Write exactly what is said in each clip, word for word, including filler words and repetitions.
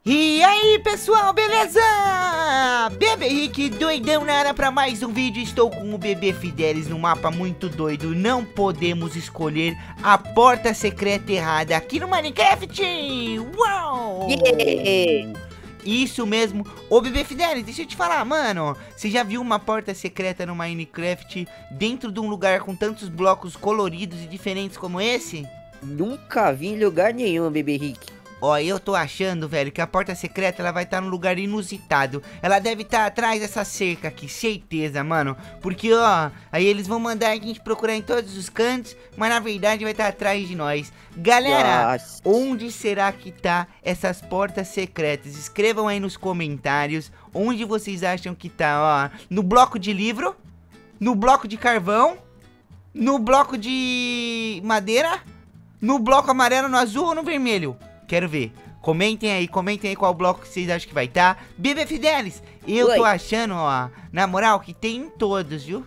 E aí pessoal, beleza? Bebê Rick doidão na área pra mais um vídeo. Estou com o Bebê Fidelis no mapa muito doido. Não podemos escolher a porta secreta errada aqui no Minecraft. Uau! Yeah! Isso mesmo. Ô Bebê Fidelis, deixa eu te falar, mano. Você já viu uma porta secreta no Minecraft dentro de um lugar com tantos blocos coloridos e diferentes como esse? Nunca vi em lugar nenhum, Bebê Rick. Ó, eu tô achando, velho, que a porta secreta ela vai estar num lugar inusitado. Ela deve estar atrás dessa cerca aqui, certeza, mano. Porque, ó, aí eles vão mandar a gente procurar em todos os cantos, mas na verdade vai estar atrás de nós. Galera, Nossa. onde será que tá essas portas secretas? Escrevam aí nos comentários onde vocês acham que tá, ó. No bloco de livro? No bloco de carvão? No bloco de madeira? No bloco amarelo, no azul ou no vermelho? Quero ver. Comentem aí, comentem aí qual bloco vocês acham que vai estar. Tá. Bebê Fidelis, eu Oi. tô achando, ó, na moral, que tem em todos, viu?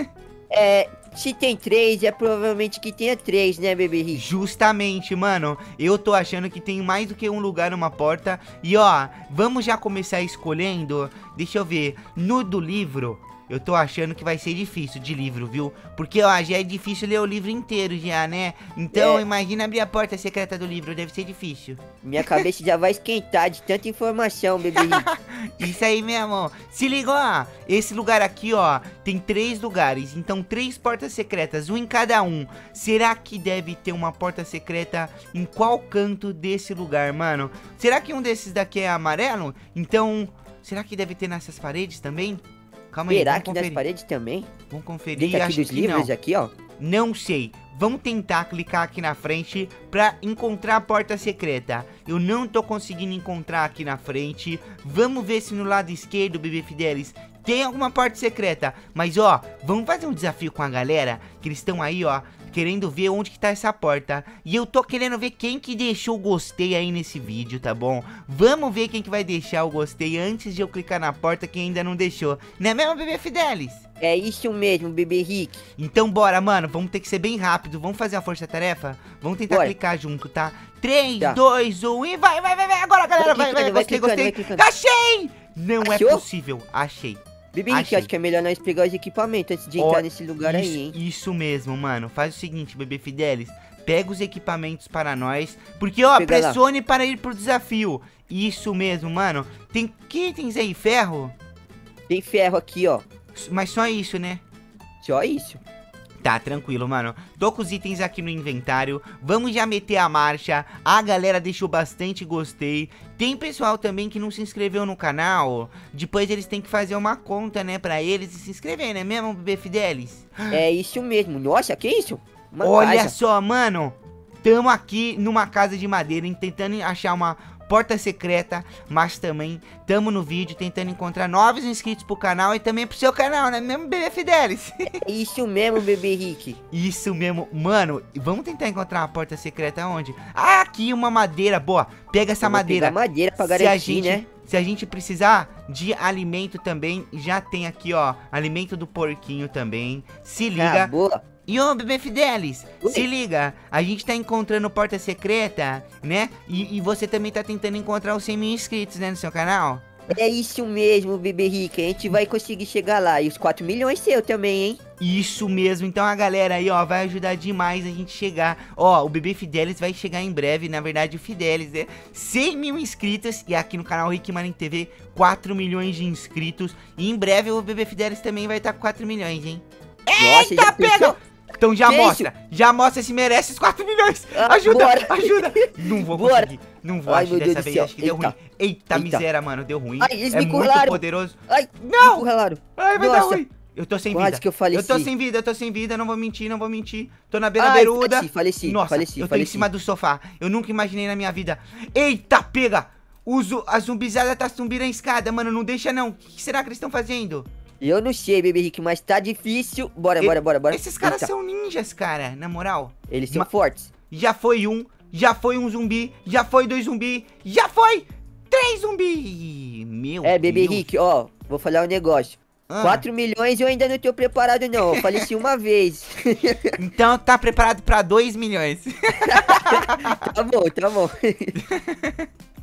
É, se tem três, é provavelmente que tenha três, né, Bebê Rick? Justamente, mano. Eu tô achando que tem mais do que um lugar numa porta. E, ó, vamos já começar escolhendo. Deixa eu ver. No do livro, eu tô achando que vai ser difícil de livro, viu? Porque, ó, já é difícil ler o livro inteiro já, né? Então, É. imagina abrir a porta secreta do livro, deve ser difícil. Minha cabeça já vai esquentar de tanta informação, Bebê Rick. Isso aí mesmo. Se liga, ó. Esse lugar aqui, ó, tem três lugares. Então, três portas secretas, um em cada um. Será que deve ter uma porta secreta em qual canto desse lugar, mano? Será que um desses daqui é amarelo? Então, será que deve ter nessas paredes também? Calma aí, Será vamos que nas conferir. paredes também? Vamos conferir, Dentro aqui acho dos que livros, não. aqui, ó. Não sei. Vamos tentar clicar aqui na frente pra encontrar a porta secreta. Eu não tô conseguindo encontrar aqui na frente. Vamos ver se no lado esquerdo, Bebê Fidelis, tem alguma porta secreta. Mas, ó, vamos fazer um desafio com a galera, que eles estão aí, ó, querendo ver onde que tá essa porta. E eu tô querendo ver quem que deixou o gostei aí nesse vídeo, tá bom? Vamos ver quem que vai deixar o gostei antes de eu clicar na porta, quem ainda não deixou. Não é mesmo, Bebê Fidelis? É isso mesmo, Bebê Rick. Então bora, mano, vamos ter que ser bem rápido. Vamos fazer a força-tarefa? Vamos tentar Bora. clicar junto, tá? três, Tá. dois, um e vai, vai, vai, vai. Agora, galera, vai, vai, clicando, vai gostei, clicando, gostei. vai clicando. Achei! Não Achou? é possível, achei. Bebê Rick, Achei. acho que é melhor nós pegar os equipamentos antes de Ó, entrar nesse lugar isso, aí, hein? Isso mesmo, mano. Faz o seguinte, Bebê Fidelis. Pega os equipamentos para nós. Porque, ó, Pega lá. pressione para ir pro desafio. Isso mesmo, mano. Tem que itens aí, ferro? Tem ferro aqui, ó. Mas só isso, né? Só isso. Tá, tranquilo, mano. Tô com os itens aqui no inventário. Vamos já meter a marcha. A galera deixou bastante gostei. Tem pessoal também que não se inscreveu no canal. Depois eles têm que fazer uma conta, né, pra eles e se inscrever, né mesmo, Bebê Fidelis? É isso mesmo. Nossa, que isso? Uma Olha casa. só, mano. Tamo aqui numa casa de madeira, hein, tentando achar uma porta secreta, mas também tamo no vídeo tentando encontrar novos inscritos pro canal e também pro seu canal, né mesmo, Bebê Fidelis? É isso mesmo, Bebê Rick. Isso mesmo, mano, vamos tentar encontrar uma porta secreta onde? Ah, aqui uma madeira, boa, pega essa Eu vou madeira. pegar madeira pra se a garantir, gente, né? Se a gente precisar de alimento também, já tem aqui, ó, alimento do porquinho também, se liga. Ah, boa. E ô, Bebê Fidelis, Oi. se liga, a gente tá encontrando porta secreta, né? E, e você também tá tentando encontrar os cem mil inscritos, né, no seu canal? É isso mesmo, Bebê Rick. A gente vai conseguir chegar lá. E os quatro milhões seu também, hein? Isso mesmo, então a galera aí, ó, vai ajudar demais a gente chegar. Ó, o Bebê Fidelis vai chegar em breve, na verdade o Fidelis, né? cem mil inscritos e aqui no canal Rick Marinho T V, quatro milhões de inscritos. E em breve o Bebê Fidelis também vai estar com quatro milhões, hein? Nossa, Eita, já pega! pensou? Então já Que mostra, já mostra se merece os quatro milhões. Ah, Ajuda, bora. ajuda. Não vou Bora. conseguir, não vou, Ai, acho que meu Deus dessa do vez céu. acho que deu Eita. ruim. Eita, Eita. miséria, mano, deu ruim. Ai, eles é me muito encurralaram. poderoso. Ai, Não! me encurralaram. Ai, vai dar Nossa. ruim. Eu tô sem Quase vida. que eu faleci. Eu tô sem vida, eu tô sem vida, não vou mentir, não vou mentir. Tô na Ai, beira-beiruda. faleci, faleci, Nossa, faleci, eu tô faleci. em cima do sofá. Eu nunca imaginei na minha vida. Eita, pega! O zu- a zumbizada tá subindo a escada, mano, não deixa não. O que será que eles estão fazendo? Eu não sei, Bebê Rick, mas tá difícil. Bora, E- bora, bora, bora. Esses caras Eita, são ninjas, cara, na moral. Eles são Ma- fortes. Já foi um, já foi um zumbi, já foi dois zumbi, já foi três zumbi. Meu É, Bebê Deus. Rick, ó, vou falar um negócio. Ah, quatro milhões eu ainda não tô preparado, não. Eu faleci uma vez. Então tá preparado pra dois milhões. Tá bom, tá bom.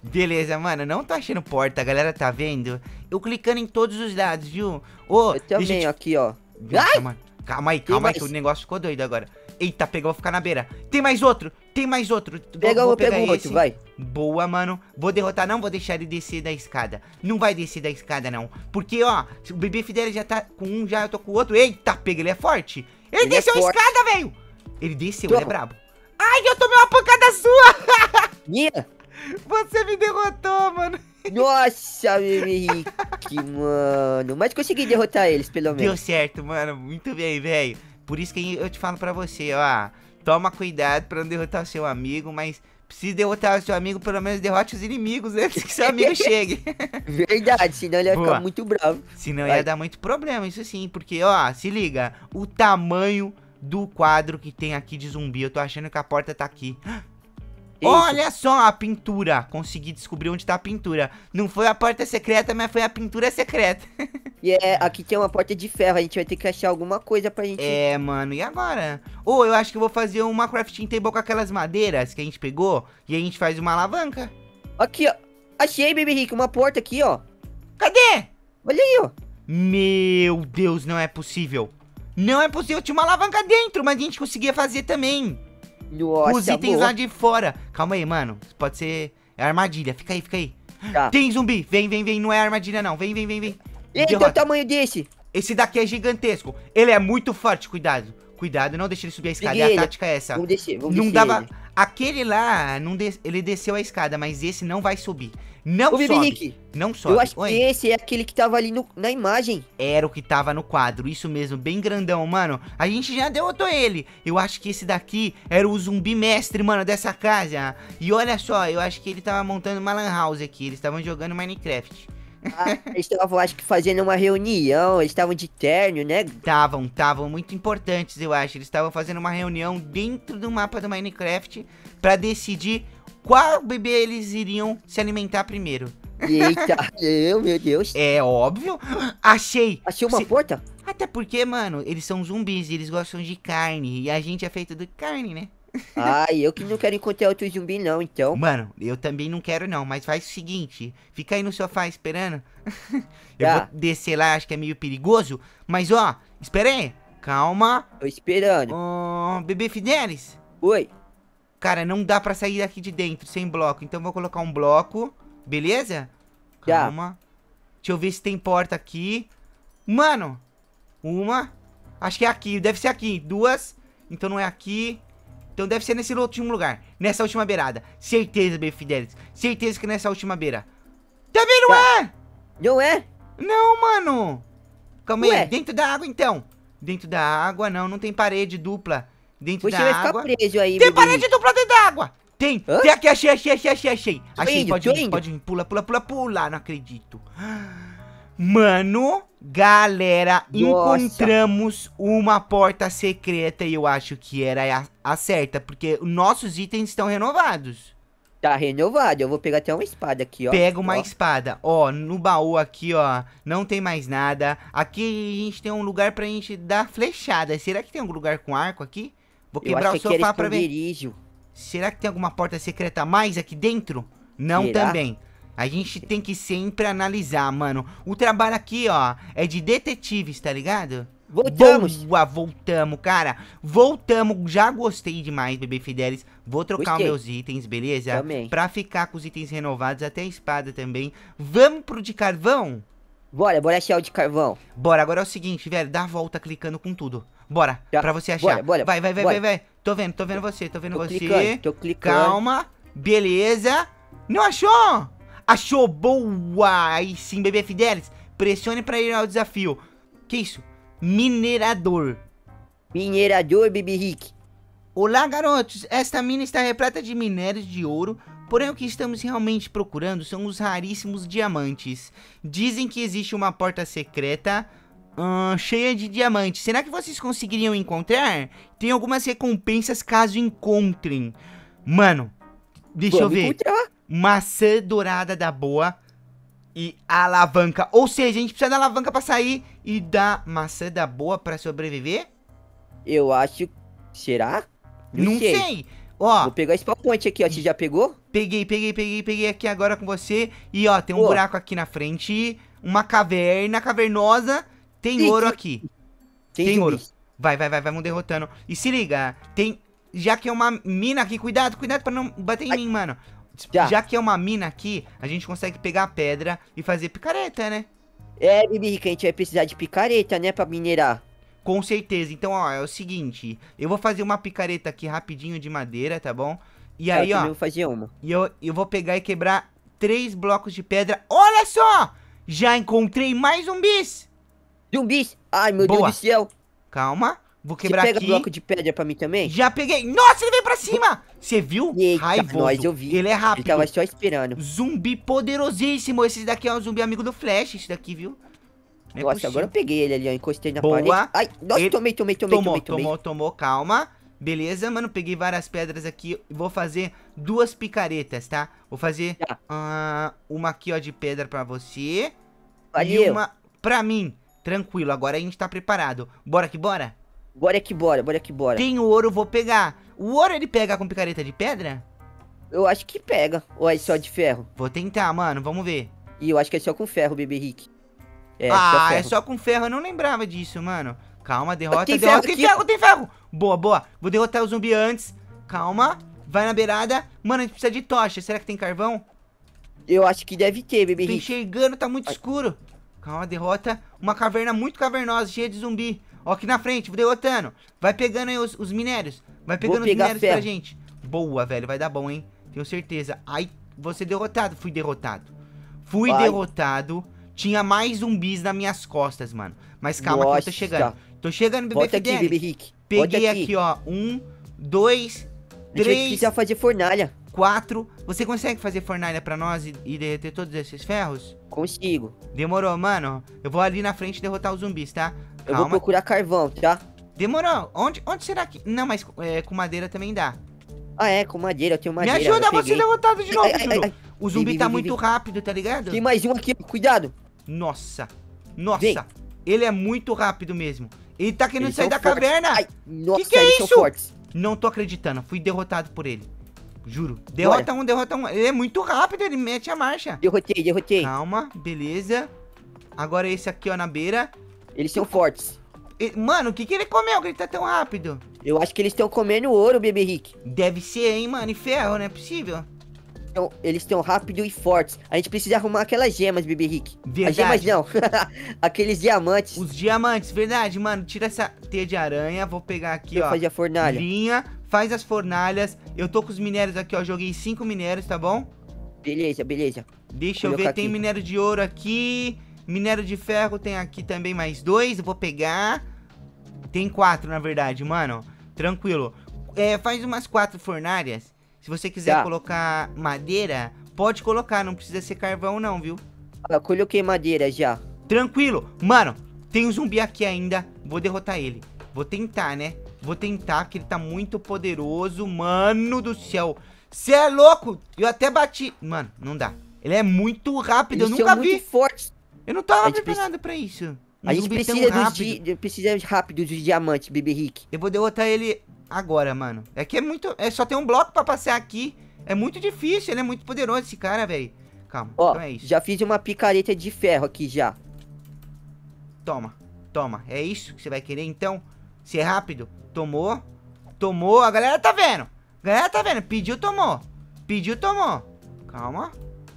Beleza, mano, não tô achando porta, a galera tá vendo? Eu clicando em todos os lados, viu? Ô, Eu também, deixa eu te... aqui, ó. Nossa, Ai! mano. Calma aí, Tem calma aí, que mais. o negócio ficou doido agora. Eita, pegou, vou ficar na beira. Tem mais outro, tem mais outro. Pega vou um, pega pegar um outro, esse. vai. Boa, mano. Vou derrotar, não vou deixar ele descer da escada. Não vai descer da escada, não. Porque, ó, o bebê Fidelis já tá com um, já eu tô com o outro. Eita, pega, ele é forte. Ele, Ele é desceu a forte. escada, velho. Ele desceu, ele é Toma. brabo. Ai, eu tomei uma pancada sua. Minha? Você me derrotou, mano. Nossa, bebê Rick, mano. Mas consegui derrotar eles, pelo Deu menos. certo, mano. Muito bem, velho. Por isso que eu te falo pra você, ó. Toma cuidado pra não derrotar o seu amigo, mas precisa derrotar o seu amigo, pelo menos derrote os inimigos antes que seu amigo chegue. Verdade, senão ele ia Boa. ficar muito bravo. Senão Vai. ia dar muito problema, isso sim. Porque, ó, se liga. O tamanho do quadro que tem aqui de zumbi. Eu tô achando que a porta tá aqui. Isso. Olha só a pintura. Consegui descobrir onde tá a pintura. Não foi a porta secreta, mas foi a pintura secreta. E é, aqui tem uma porta de ferro, a gente vai ter que achar alguma coisa pra gente... É, mano, e agora? Ô, eu acho que eu vou fazer uma crafting table com aquelas madeiras que a gente pegou e a gente faz uma alavanca. Aqui, ó. Achei, Baby Rick, uma porta aqui, ó. Cadê? Olha aí, ó. Meu Deus, não é possível. Não é possível, tinha uma alavanca dentro, mas a gente conseguia fazer também. Nossa, Com os itens boa. lá de fora. Calma aí, mano, pode ser armadilha, fica aí, fica aí. Tá. Tem zumbi, vem, vem, vem, não é armadilha não, vem, vem, vem, vem. Eita, Derrota. o tamanho desse. Esse daqui é gigantesco, ele é muito forte, cuidado. Cuidado, não deixa ele subir a escada, Peguei é a ele. tática é essa. Vamos descer, vamos Não descer dava. ele. Aquele lá, não des... ele desceu a escada, mas esse não vai subir. Não Ô, Baby sobe. Rick, Não sobe. eu acho Oi. que esse é aquele que tava ali no- na imagem. Era o que tava no quadro, isso mesmo, bem grandão, mano. A gente já derrotou ele. Eu acho que esse daqui era o zumbi mestre, mano, dessa casa. E olha só, eu acho que ele tava montando uma lan house aqui. Eles estavam jogando Minecraft. Ah, eles estavam, acho que, fazendo uma reunião. Eles estavam de terno, né? Estavam, estavam muito importantes, eu acho. Eles estavam fazendo uma reunião dentro do mapa do Minecraft pra decidir qual bebê eles iriam se alimentar primeiro. Eita, eu, meu Deus. É óbvio. Achei. Achei uma Se- porta? Até porque, mano, eles são zumbis e eles gostam de carne. E a gente é feito de carne, né? Ai, eu que não quero encontrar outro zumbi, não, então. Mano, eu também não quero não, mas faz o seguinte. Fica aí no sofá esperando. Eu Tá. vou descer lá, acho que é meio perigoso. Mas ó, espera aí. Calma. Tô esperando. Ó, bebê Fidelis. Oi. Cara, não dá pra sair daqui de dentro sem bloco. Então eu vou colocar um bloco. Beleza? Tá. Calma. Deixa eu ver se tem porta aqui. Mano. Uma. Acho que é aqui. Deve ser aqui. Duas. Então não é aqui. Então deve ser nesse último lugar. Nessa última beirada. Certeza, bebê Fidelis. Certeza que nessa última beira. Também não Tá. é! Não é? Não, mano. Calma Ué? aí. Dentro da água, então. Dentro da água, não. Não tem parede dupla. Dentro Você da vai água. ficar preso aí, Tem Baby parede Rick. dupla dentro da água! Tem! Hã? Tem aqui, achei, achei, achei, achei, achei! Tô Achei, indo, pode tô ir, indo. pode ir, pula, pula, pula, pula, não acredito. Mano, galera, Nossa. encontramos uma porta secreta e eu acho que era a, a certa, porque nossos itens estão renovados. Tá renovado. Eu vou pegar até uma espada aqui, ó. Pega uma Ó. espada, ó, no baú aqui, ó, não tem mais nada. Aqui a gente tem um lugar pra gente dar flechada. Será que tem algum lugar com arco aqui? Vou Eu quebrar acho o que aqui era sofá pra ver. esconderijo. Será que tem alguma porta secreta a mais aqui dentro? Não Será? também. A gente tem que sempre analisar, mano. O trabalho aqui, ó, é de detetives, tá ligado? Voltamos. Boa, voltamos, cara. Voltamos. Já gostei demais, bebê Fidelis. Vou trocar Gostei. meus itens, beleza? Também. Pra ficar com os itens renovados, até a espada também. Vamos pro de carvão? Bora, bora achar o de carvão. Bora, agora é o seguinte, velho. Dá a volta clicando com tudo. Bora, Já. pra você achar. Bora, bora, vai, vai, vai, bora. vai, vai. Tô vendo, tô vendo você, tô vendo Tô você. clicando, tô clicando. Calma, beleza. Não achou? Achou, boa. Aí sim, bebê Fidelis. Pressione pra ir ao desafio. Que isso? Minerador. Minerador, Baby Rick. Olá, garotos. Esta mina está repleta de minérios de ouro. Porém, o que estamos realmente procurando são os raríssimos diamantes. Dizem que existe uma porta secreta ahn, cheia de diamantes. Será que vocês conseguiriam encontrar? Tem algumas recompensas caso encontrem. Mano, deixa eu Vamos ver. encontrar. Maçã dourada da boa e alavanca. Ou seja, a gente precisa da alavanca pra sair e da maçã da boa pra sobreviver? Eu acho... Será? Não, sei. Ó, Vou pegar esse spawn point aqui, ó. Você já pegou? peguei, peguei, peguei, peguei aqui agora com você. E ó, tem um Pô. buraco aqui na frente. Uma caverna cavernosa. Tem Ih, ouro que- aqui. Tem, Tem ouro. zumbis. Vai, vai, vai, vamos derrotando. E se liga, tem... Já que é uma mina aqui, cuidado, cuidado pra não bater em Ai. mim, mano. Já. Já que é uma mina aqui, a gente consegue pegar a pedra e fazer picareta, né? É, Baby Rick, a gente vai precisar de picareta, né? Pra minerar. Com certeza. Então, ó, é o seguinte. Eu vou fazer uma picareta aqui rapidinho de madeira, tá bom? E Tá, aí, eu ó, também vou fazer uma. e eu, eu vou pegar e quebrar três blocos de pedra. Olha só! Já encontrei mais zumbis! Zumbis! Ai, meu Boa. Deus do céu. Calma, vou Você quebrar pega aqui. bloco de pedra pra mim também? Já peguei. Nossa, ele veio pra cima! Você viu? Eita, Raivoso. nós, eu vi. Ele é Ele rápido. tava só esperando. Zumbi poderosíssimo. Esse daqui é um zumbi amigo do Flash, esse daqui, viu? Não é Nossa, possível. agora eu peguei ele ali, ó. Encostei na Boa. parede. Ai, nossa, Ele- tomei, tomei, tomei, Tomou, tomei, tomei. tomou, tomou, calma. Beleza, mano, peguei várias pedras aqui e vou fazer duas picaretas, tá? Vou fazer Tá. ah, uma aqui, ó, de pedra pra você. E Valeu. uma pra mim. Tranquilo, agora a gente tá preparado. Bora que bora? Bora que bora, bora que bora. Tem ouro, vou pegar. O ouro ele pega com picareta de pedra? Eu acho que pega. Ou é só de ferro? Vou tentar, mano, vamos ver. E eu acho que é só com ferro, Bebê Rick. É, ah, ferro. é só com ferro, eu não lembrava disso, mano. Calma, derrota, Tem derrota. ferro Tem aqui. ferro, tem ferro. Boa, boa. Vou derrotar o zumbi antes. Calma, vai na beirada. Mano, a gente precisa de tocha. Será que tem carvão? Eu acho que deve ter, Bebê Tô Rick. enxergando, tá muito Ai. escuro. Calma, derrota. Uma caverna muito cavernosa, cheia de zumbi. Ó, aqui na frente, vou derrotando. Vai pegando aí os, os minérios. Vai pegando os pegar minérios pra ferro. gente. Boa, velho, vai dar bom, hein? Tenho certeza. Ai, vou ser derrotado. Fui derrotado. Fui Vai. derrotado. Tinha mais zumbis nas minhas costas, mano. Mas calma que eu tô Nossa. chegando. Tô chegando, bebê Volta aqui, Fidelis. Bebê Rick. Peguei Volta aqui. ó. Um, dois, A gente vai três, precisar fazer fornalha. quatro. Você consegue fazer fornalha pra nós e, e derreter todos esses ferros? Consigo. Demorou, mano. Eu vou ali na frente derrotar os zumbis, tá? Eu vou Calma. procurar carvão, tá? Demorou. Onde, onde será que... Não, mas é, com madeira também dá. Ah, é, com madeira, eu tenho madeira. Me ajuda eu você peguei. derrotado de novo, Ai, ai, Juro. ai, ai. O zumbi Vem, tá vem, muito vem. rápido, tá ligado? Tem mais um aqui, cuidado. Nossa. Nossa. Vem. Ele é muito rápido mesmo. Ele tá querendo Eles sair são da fortes. caverna. Ai, nossa, que é eles isso? são fortes. Não tô acreditando. Fui derrotado por ele. Juro. Derrota um, derrota um. Ele é muito rápido, ele mete a marcha. Derrotei, derrotei. Calma, beleza. Agora esse aqui, ó, na beira. Eles são fortes. E- Mano, o que que ele comeu que ele tá tão rápido? Eu acho que eles estão comendo ouro, Bebê Rick. Deve ser, hein, mano. E ferro, não é possível. Então, eles estão rápidos e fortes. A gente precisa arrumar aquelas gemas, Bebê Rick. Verdade. As gemas não. Aqueles diamantes. Os diamantes, verdade, mano. Tira essa teia de aranha. Vou pegar aqui, Pra ó. fazer a fornalha. Linha, faz as fornalhas. Eu tô com os minérios aqui, ó. Joguei cinco minérios, tá bom? Beleza, beleza. Deixa eu Colocar ver, tem aqui. minério de ouro aqui. Minério de ferro tem aqui também mais dois. Eu vou pegar. Tem quatro, na verdade, mano. Tranquilo. É, faz umas quatro fornalhas. Se você quiser Tá. colocar madeira, pode colocar. Não precisa ser carvão, não, viu? Ah, eu coloquei madeira já. Tranquilo. Mano, tem um zumbi aqui ainda. Vou derrotar ele. Vou tentar, né? Vou tentar, que ele tá muito poderoso. Mano do céu. Cê é louco. Eu até bati. Mano, não dá. Ele é muito rápido. Eles eu são nunca vi. muito fortes. Eu não tava A gente preparado pra isso. Um A gente zumbi tão precisa dos, rápido. di... precisa rápido dos diamantes, Bebê Rick. Eu vou derrotar ele agora, mano. É que é muito... É só ter um bloco pra passar aqui. É muito difícil. Ele é muito poderoso, esse cara, velho. Calma. Ó, Então é isso. já fiz uma picareta de ferro aqui já. Toma. Toma. É isso que você vai querer, então? Ser rápido. Tomou. Tomou. A galera tá vendo. A galera tá vendo. Pediu, tomou. Pediu, tomou. Calma.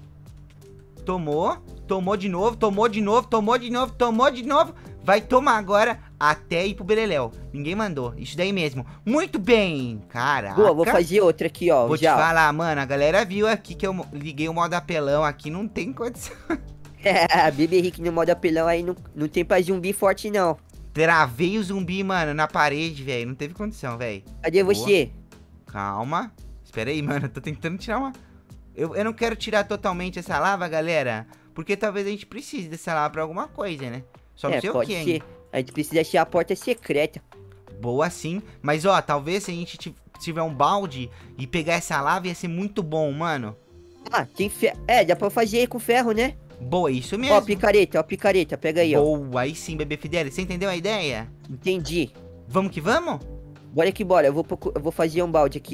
Tomou. Tomou de novo. Tomou de novo. Tomou de novo. Tomou de novo. Vai tomar agora até ir pro Beleléu. Ninguém mandou. Isso daí mesmo. Muito bem. Caraca. Boa, vou fazer outra aqui, ó. Vou te já. falar, mano. A galera viu aqui que eu mo- liguei o modo apelão aqui. Não tem condição. É, Bebê Rick no modo apelão aí não, não tem pra zumbi forte, não. Travei o zumbi, mano, na parede, velho. Não teve condição, velho. Cadê Boa. você? Calma. Espera aí, mano. Eu tô tentando tirar uma... Eu, eu não quero tirar totalmente essa lava, galera. Porque talvez a gente precise dessa lava pra alguma coisa, né? Só não É, sei o pode que ser. ainda. A gente precisa achar a porta secreta. Boa sim. Mas, ó, talvez se a gente ti- tiver um balde e pegar essa lava ia ser muito bom, mano. Ah, tem ferro. É, dá pra fazer com ferro, né? Boa, isso mesmo. Ó, picareta, ó, picareta. Pega aí, ó. Boa, aí sim, bebê Fidelis. Você entendeu a ideia? Entendi. Vamos que vamos? Bora que bora. Eu vou, procu- eu vou fazer um balde aqui, ó.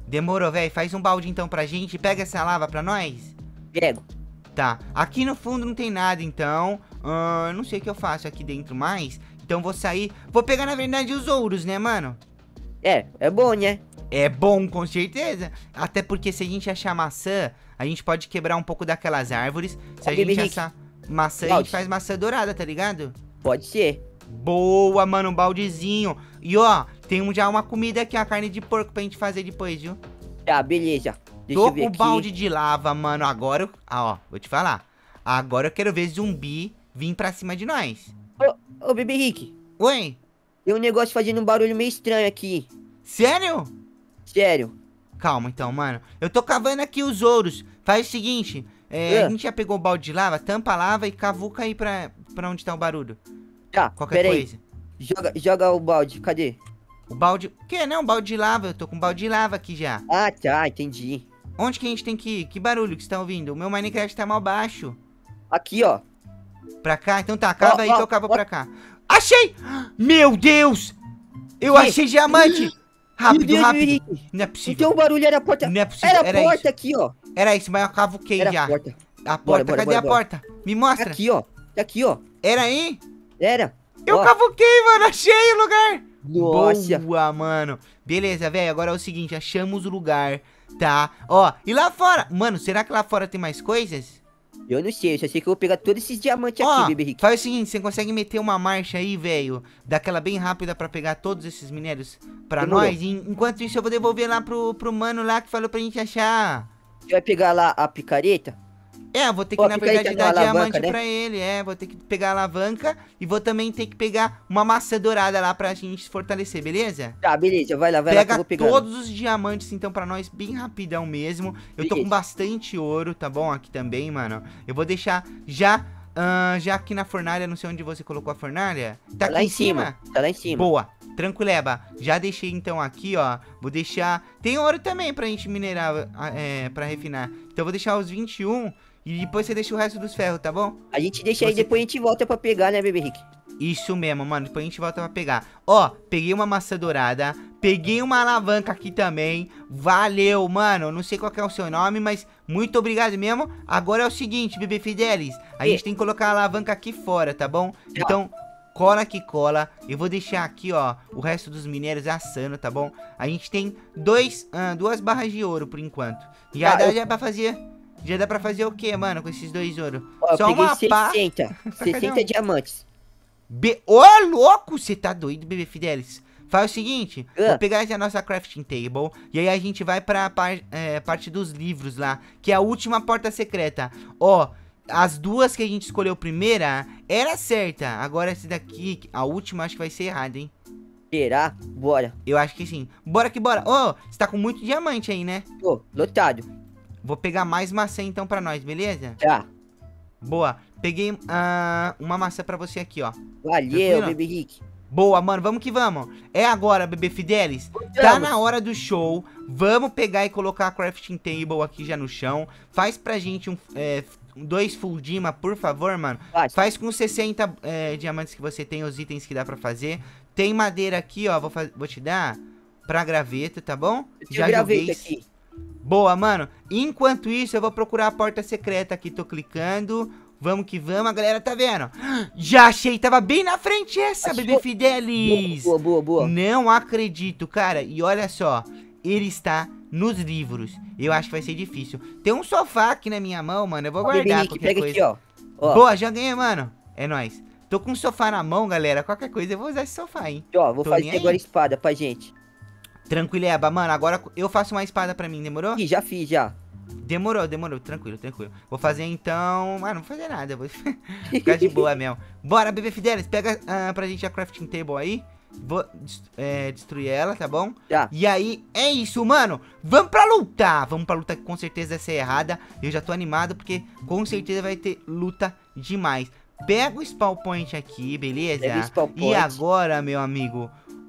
Demorou, velho. Faz um balde então pra gente. Pega essa lava pra nós. Pego. Tá. Aqui no fundo não tem nada, então. Uh, não sei o que eu faço aqui dentro mais. Então vou sair. Vou pegar, na verdade, os ouros, né, mano? É, é bom, né? É bom, com certeza. Até porque se a gente achar maçã, a gente pode quebrar um pouco daquelas árvores. Se a Ó, gente Baby achar maçã, a balde. gente faz maçã dourada, tá ligado? Pode ser. Boa, mano, um baldezinho. E ó, tem um- já uma comida aqui, uma carne de porco pra gente fazer depois, viu? Tá, beleza. Deixa Tô eu ver com aqui. balde de lava, mano. Agora, eu- ah, ó, vou te falar. Agora eu quero ver zumbi vir pra cima de nós. Ô, ô, Bebê Rick. Oi? Tem um negócio fazendo um barulho meio estranho aqui. Sério? Sério. Calma então, mano. Eu tô cavando aqui os ouros. Faz o seguinte, é, Ah. a gente já pegou o balde de lava, tampa a lava e cavuca aí pra, pra onde tá o barulho. Tá, Qualquer pera aí. coisa. Joga, joga o balde, cadê? O balde... Que? Não, balde de lava. Eu tô com balde de lava aqui já. Ah, tá, entendi. Onde que a gente tem que ir? Que barulho que você tá ouvindo? O meu Minecraft tá mal baixo. Aqui, ó. Pra cá? Então tá, cava Ó, aí ó, que eu cavo ó. pra cá. Achei! Meu Deus! Eu Que? achei diamante! Rápido, Meu Deus, rápido. Henrique. Não é possível. Então o barulho era a porta. Não é possível, Era a era porta isso. aqui, ó. Era isso, mas eu cavuquei Era já. a porta. A porta, Bora, bora, cadê bora, a bora. porta? Me mostra. Aqui, ó. Tá aqui, ó. Era aí? Era. Eu Ó. cavuquei, mano. Achei o lugar. Nossa. Boa, mano. Beleza, velho. Agora é o seguinte. Achamos o lugar, tá? Ó, e lá fora? Mano, será que lá fora tem mais coisas? Eu não sei, eu só sei que eu vou pegar todos esses diamantes Ó, aqui, Bebê Rick. faz o seguinte. Você consegue meter uma marcha aí, velho. Daquela bem rápida pra pegar todos esses minérios pra Demorou. nós. E enquanto isso eu vou devolver lá pro, pro mano lá que falou pra gente achar. Você vai pegar lá a picareta? É, eu vou ter que, Ó, na fica aí, verdade, tá dar na alavanca, diamante né? pra ele. É, vou ter que pegar a alavanca e vou também ter que pegar uma maçã dourada lá pra gente se fortalecer, beleza? Tá, beleza, vai lá, vai lá que eu Pega vou pegar. todos os diamantes, então, pra nós, bem rapidão mesmo. Eu tô com Beleza. bastante ouro, tá bom? Aqui também, mano. Eu vou deixar já, ah, já aqui na fornalha, não sei onde você colocou a fornalha. Tá Tá aqui lá em cima. Tá lá em cima. Boa, tranquileba. Já deixei então aqui, ó. Vou deixar. Tem ouro também pra gente minerar, ah, é, pra refinar. Então eu vou deixar os vinte e um e depois você deixa o resto dos ferros, tá bom? A gente deixa aí, Você- depois a gente volta pra pegar, né, Bebê Rick? Isso mesmo, mano. Depois a gente volta pra pegar. Ó, peguei uma maçã dourada. Peguei uma alavanca aqui também. Valeu, mano. Não sei qual que é o seu nome, mas muito obrigado mesmo. Agora é o seguinte, Bebê Fidelis. A E? gente tem que colocar a alavanca aqui fora, tá bom? Então, cola que cola. Eu vou deixar aqui, ó, o resto dos minérios assando, tá bom? A gente tem dois, ah, duas barras de ouro por enquanto. Já Tá, dá eu- já pra fazer... Já dá pra fazer o que, mano, com esses dois ouro? Ó, eu Só peguei uma pá. sessenta. Cadê sessenta um? diamantes. Be... Ô, louco! Você tá doido, Bebê Fidelis? Faz o seguinte, Ah. vou pegar já a nossa crafting table. E aí a gente vai pra par... é, parte dos livros lá, que é a última porta secreta. Ó, as duas que a gente escolheu primeira era certa. Agora essa daqui, a última, acho que vai ser errada, hein? Será? Bora. Eu acho que sim. Bora que bora. Ô, você tá com muito diamante aí, né? Pô, lotado. Vou pegar mais maçã então pra nós, beleza? Tá. Boa. Peguei ah, uma maçã pra você aqui, ó. Valeu, Tranquilo? Bebê Rick. Boa, mano, vamos que vamos. É agora, Bebê Fidelis. Tá Vamos. na hora do show. Vamos pegar e colocar a crafting table aqui já no chão. Faz pra gente um, é, dois full dima, por favor, mano. Faz. Faz com sessenta é, diamantes que você tem, os itens que dá pra fazer. Tem madeira aqui, ó, vou, faz- vou te dar pra graveto, tá bom? Eu tenho graveto aqui. Boa, mano. Enquanto isso, eu vou procurar a porta secreta aqui. Tô clicando. Vamos que vamos. A galera tá vendo. Já achei. Tava bem na frente essa, Achou? Bebê Fidelis. Boa, boa, boa. Não acredito, cara. E olha só. Ele está nos livros. Eu acho que vai ser difícil. Tem um sofá aqui na minha mão, mano. Eu vou Ó, Bebê guardar Rick, qualquer pega coisa. aqui, ó. Ó, Boa, já ganhei, mano. É nóis. Tô com um sofá na mão, galera. Qualquer coisa eu vou usar esse sofá, hein. ó, vou tô fazer nem aí. agora espada pra gente. Tranquileba, mano. Agora eu faço uma espada pra mim, demorou? Ih, já fiz, já. Demorou, demorou, tranquilo, tranquilo. Vou fazer então... Ah, não vou fazer nada, vou ficar de boa mesmo. Bora, Bebê Fidelis, pega ah, pra gente a crafting table aí. Vou des- é, destruir ela, tá bom? Já. E aí, é isso, mano. Vamos pra luta. Vamos pra luta que com certeza essa é errada. Eu já tô animado porque com certeza vai ter luta demais. Pega o spawn point aqui, beleza? Pega o spawn E point. agora, meu amigo,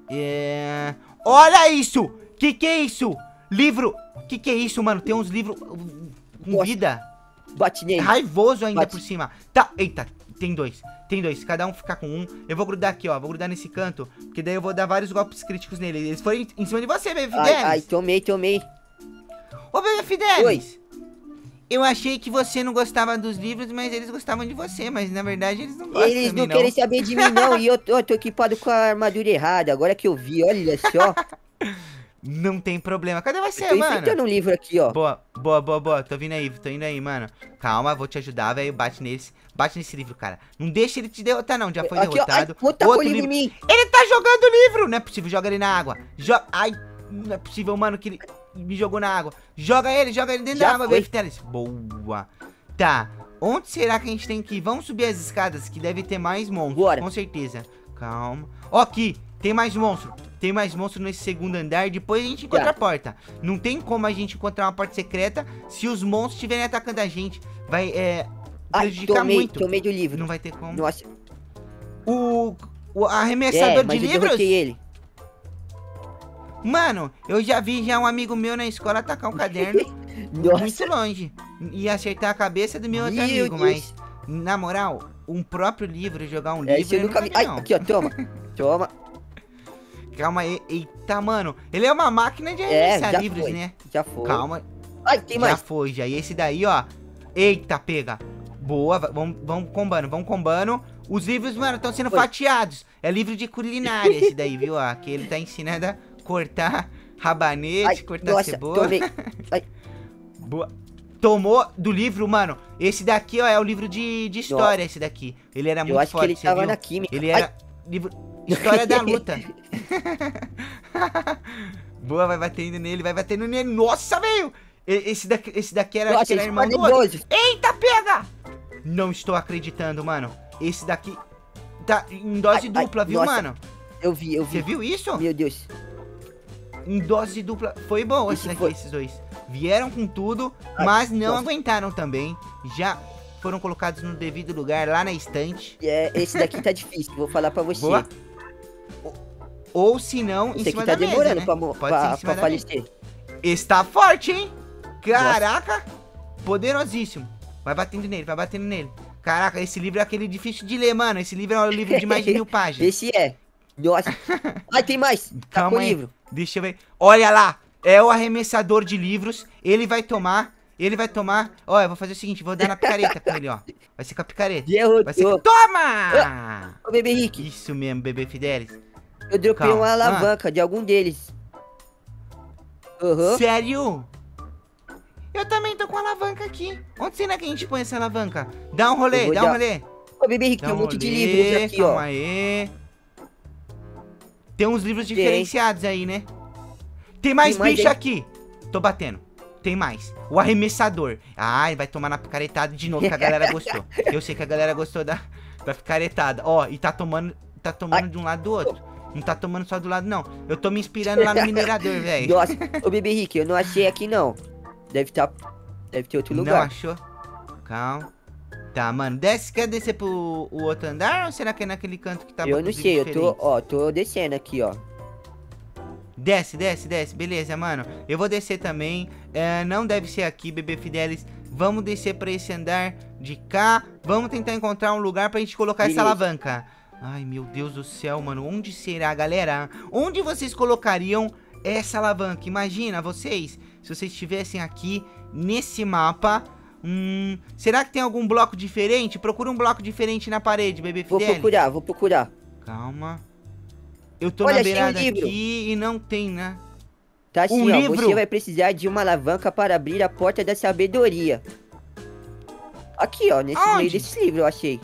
é... Olha isso! Que que é isso? Livro... Que que é isso, mano? Tem uns livros uh, com Nossa. vida. Bate nele. Raivoso ainda Bate. por cima. Tá, eita, tem dois. Tem dois, cada um ficar com um. Eu vou grudar aqui, ó. Vou grudar nesse canto. Porque daí eu vou dar vários golpes críticos nele. Eles foram em em cima de você, Bebê Ai, Fidelis. ai, tomei, tomei. bebê Fidelis. Eu achei que você não gostava dos livros, mas eles gostavam de você. Mas na verdade eles não gostam Eles de mim, não não. querem saber de mim, não. E eu tô, eu tô equipado com a armadura errada. Agora que eu vi, olha só. Não tem problema. Cadê você, Tô mano? enfrentando um livro aqui, ó. Boa, boa, boa, boa. Tô vindo aí, tô indo aí, mano. Calma, vou te ajudar, velho. Bate nesse. Bate nesse livro, cara. Não deixa ele te derrotar, não. Já foi Aqui, ó. Ai, derrotado. vou tacar o Outro livro em livro. mim. Ele tá jogando o livro! Não é possível, joga ele na água. Jo... Ai, não é possível, mano, que ele me jogou na água. Joga ele, joga ele dentro Já da água, foi. bebê Fidelis. Boa. Tá. Onde será que a gente tem que ir? Vamos subir as escadas, que deve ter mais monstros. Bora. Com certeza. Calma. Ó, aqui. Tem mais monstro. Tem mais monstro nesse segundo andar. Depois a gente encontra Já. a porta. Não tem como a gente encontrar uma porta secreta se os monstros estiverem atacando a gente. Vai, é... Ai, prejudicar tomei, muito. tomei do livro. Não vai ter como. Nossa, O... O arremessador é, de mas eu livros... derrotei ele. Mano, eu já vi já um amigo meu na escola atacar um caderno Nossa. muito longe. E acertar a cabeça do meu outro Meu amigo, Deus. mas... Na moral, um próprio livro, jogar um É, livro, isso eu eu nunca nunca vi. vi, Ai, não. aqui, ó, toma. Toma. Calma aí. Eita, mano. Ele é uma máquina de É, arremessar já livros, foi. né? Já foi. Calma. Ai, tem Já mais. foi, já. E esse daí, ó. Eita, pega. Boa, va- vamos, vamos combando, vamos combando. Os livros, mano, estão sendo Foi. fatiados. É livro de culinária esse daí, viu? Ó, que ele tá ensinando a cortar rabanete, Ai, cortar nossa, cebola. tomei. Ai, Boa. Tomou do livro, mano. Esse daqui, ó, é o livro de, de história, esse daqui. Ele era muito eu acho forte, que ele você tava viu? na química. Ele Ai, era livro... História da luta. Boa, vai batendo nele, vai batendo nele. Nossa, velho! E- Esse daqui, esse daqui era, acho nossa, que era esse irmão do outro. poderoso. Eita, pega! Não estou acreditando, mano. Esse daqui tá em dose Ai, ai, dupla, viu, nossa. mano? Eu vi, eu Você vi. viu isso? Meu Deus. Em dose dupla. Foi bom esse Esse daqui, foi. esses dois. Vieram com tudo, Ai, mas não nossa. aguentaram também. Já foram colocados no devido lugar, lá na estante. É, esse daqui tá difícil, vou falar pra você. Boa. Ou se não, em Esse cima aqui tá da mesa, demorando né? pra, mo- Pode ser pra, em cima pra da mesa. falecer. Está forte, hein? Caraca! Poderosíssimo. Vai batendo nele, vai batendo nele. Caraca, esse livro é aquele difícil de ler, mano. Esse livro é um livro de mais de mil páginas. Esse é. Nossa. Ai, tem mais. Tá com o Calma aí. livro. Deixa eu ver. Olha lá. É o arremessador de livros. Ele vai tomar. Ele vai tomar. Ó, eu vou fazer o seguinte. Vou dar na picareta com ele, ó. Vai ser com a picareta. Vai ser com... Derrotou. Toma! Ô, bebê Rick, Isso mesmo, bebê Fidelis. eu dropei Calma. uma Ah. alavanca de algum deles. Aham. Sério? Eu também tô com a alavanca aqui. Onde será que a gente põe essa alavanca? Dá um rolê, Eu vou dá um dar- rolê. Ô, bebê Rick, Dá tem um um monte de rolê, livros aqui, ó. calma aí. Tem uns livros Tem. diferenciados aí, né? Tem mais Tem mais bicho aí. aqui. Tô batendo. Tem mais. O arremessador. Ai, vai tomar na picaretada de novo, que a galera gostou. Eu sei que a galera gostou da, da picaretada. Ó, e tá tomando, tá tomando Ai. de um lado do outro. Não tá tomando só do lado, não. Eu tô me inspirando lá no minerador, velho. Nossa, ô, bebê Rick, eu não achei aqui, não. Deve tá... Deve ter outro Não lugar. achou? Calma. Tá, mano. Desce, quer descer pro o outro andar ou será que é naquele canto que tá Eu não sei, eu tô, ó, tô descendo aqui, ó. Desce, desce, desce. Beleza, mano. Eu vou descer também. É, não deve ser aqui, bebê Fidelis. Vamos descer pra esse andar de cá. Vamos tentar encontrar um lugar pra gente colocar Beleza. essa alavanca. Ai, meu Deus do céu, mano. Onde será, galera? Onde vocês colocariam essa alavanca? Imagina, vocês, se vocês estivessem aqui nesse mapa. Hum, será que tem algum bloco diferente? Procura um bloco diferente na parede, bebê Vou Fidelis. procurar, vou procurar. Calma. Eu tô Olha, na achei um beirada livro. aqui e não tem, né? Tá assim, Um ó. livro. Você vai precisar de uma alavanca para abrir a porta da sabedoria. Aqui, ó, nesse Aonde? meio desses livros, eu achei.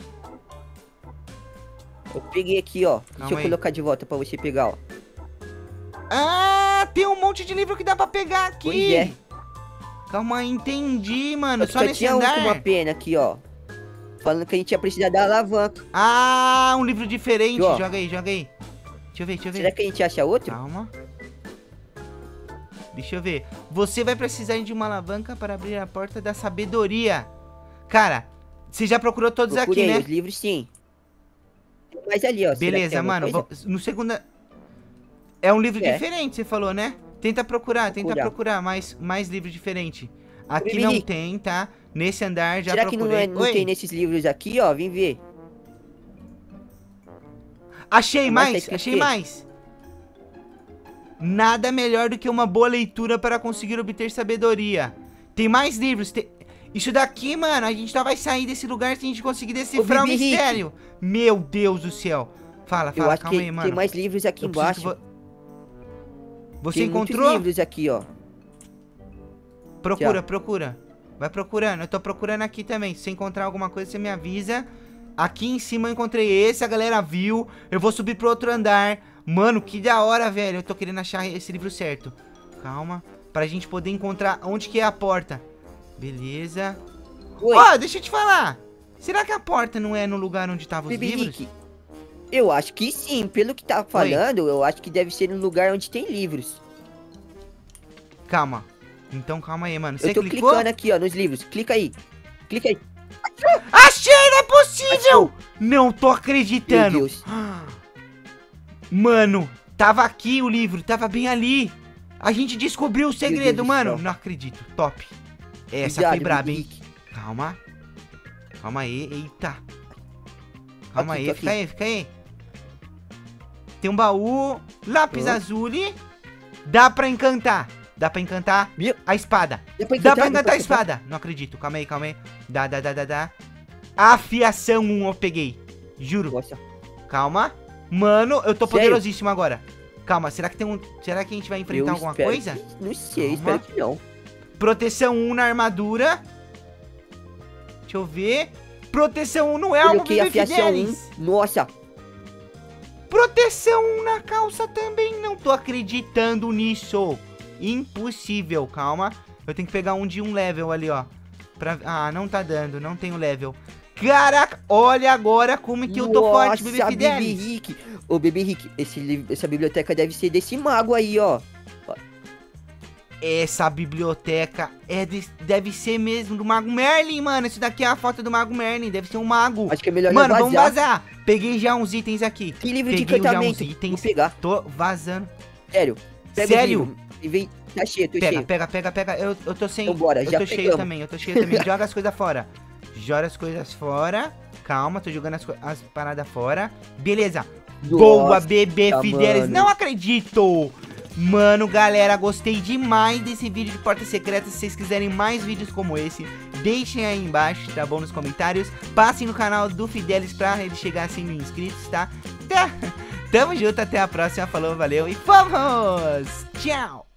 Eu peguei aqui, ó. Deixa Calma eu aí. colocar de volta pra você pegar, ó. Ah, tem um monte de livro que dá pra pegar aqui. Pois é. Calma aí, entendi, mano. Só Só nesse tinha um andar. com uma pena aqui, ó. Falando que a gente ia precisar da alavanca. Ah, um livro diferente. Aqui, ó. Joga aí, joga aí. Deixa eu ver, deixa eu ver. Será que a gente acha outro? Calma. Deixa eu ver. Você vai precisar de uma alavanca para abrir a porta da sabedoria. Cara, você já procurou todos Procurei aqui, né? os livros, sim. Tem mais ali, ó. Será que tem Beleza, alguma mano. coisa? vamos- No segundo... É um livro É. diferente, você falou, né? Tenta procurar, tenta Procurar. procurar mais, mais livros diferentes. Aqui Bebê não Rick. tem, tá? Nesse andar já Será que não, procurei. é, não Oi? tem nesses livros aqui, ó? Vem ver. Achei Mas tá mais, escrito achei o quê? mais. Nada melhor do que uma boa leitura para conseguir obter sabedoria. Tem mais livros. Tem... Isso daqui, mano, a gente só vai sair desse lugar se a gente conseguir decifrar o mistério. Meu Deus do céu. Fala, fala, Eu acho calma que aí, mano. tem mais livros aqui Eu embaixo. vo... Você Tem encontrou? muitos livros aqui, ó. Procura, Já. procura. Vai procurando. Eu tô procurando aqui também. Se você encontrar alguma coisa, você me avisa. Aqui em cima eu encontrei esse, a galera viu. Eu vou subir pro outro andar. Mano, que da hora, velho. Eu tô querendo achar esse livro certo. Calma. Pra gente poder encontrar onde que é a porta. Beleza. Oi, Ó, deixa eu te falar. Será que a porta não é no lugar onde estavam os Baby livros? Rick. Eu acho que sim. Pelo que tá falando, eu acho que deve ser no lugar onde tem livros. Calma. Então calma aí, mano. Você Eu tô clicou? clicando aqui, ó, nos livros. Clica aí. Clica aí. Achei, não é possível! Não tô Meu acreditando. Deus. Mano, tava aqui o livro, tava bem ali. A gente descobriu o segredo, Deus do mano. céu. Não acredito. Top. Essa Obrigado, foi braba, Baby hein? Rick. Calma. Calma aí, eita. Calma Aqui, aí, tô fica aqui. aí, fica aí. Tem um baú, lápis Hã? azul. Dá pra encantar. Dá pra encantar Meu- a espada. Dá pra Dá pra encantar? Dá encantar a pra encantar? espada. Não acredito. Calma aí, calma aí. Dá, dá, dá, dá, dá. Afiação um eu peguei. Juro. Nossa. Calma. Mano, eu tô Sério? poderosíssimo agora. Calma, será que tem um... Será que a gente vai enfrentar Eu alguma espero coisa? que- Não sei, Calma. espero que não. Proteção um na armadura. Deixa eu ver. Proteção um não é algo Coloquei a fiação um. Fidelis. Nossa. Proteção um na calça também. Não tô acreditando nisso. Impossível, calma. Eu tenho que pegar um de um level ali, ó. Pra... Ah, não tá dando, não tenho level. Caraca, olha agora como é que eu tô forte, bebê Nossa, Baby Fidelis. Rick. Ô, Baby Rick, esse livro, essa biblioteca deve ser desse mago aí, ó. Essa biblioteca é de- deve ser mesmo do Mago Merlin, mano. Isso daqui é a foto do Mago Merlin, deve ser um mago. Acho que é melhor Mano, não vamos vazar. vazar. Peguei já uns itens aqui. Tem livro de Peguei já uns encantamento. itens. Vou pegar. Tô vazando. Sério. Pega Sério? o livro e vem. Tá cheio, tô Pega, cheio. pega, pega, pega. Eu, eu tô sem. Então bora, eu já tô cheio pegamos. também, eu tô cheio também. Joga as coisas fora. Joga as coisas fora. Calma, tô jogando as, co- as paradas fora. Beleza. Boa, Nossa, bebê Fidelis. mano. Não acredito. Mano, galera, gostei demais desse vídeo de Porta Secreta. Se vocês quiserem mais vídeos como esse, deixem aí embaixo, tá bom? Nos comentários. Passem no canal do Fidelis pra ele chegar a cem mil inscritos, tá? Tá. Tamo junto, até a próxima. Falou, valeu e vamos! Tchau!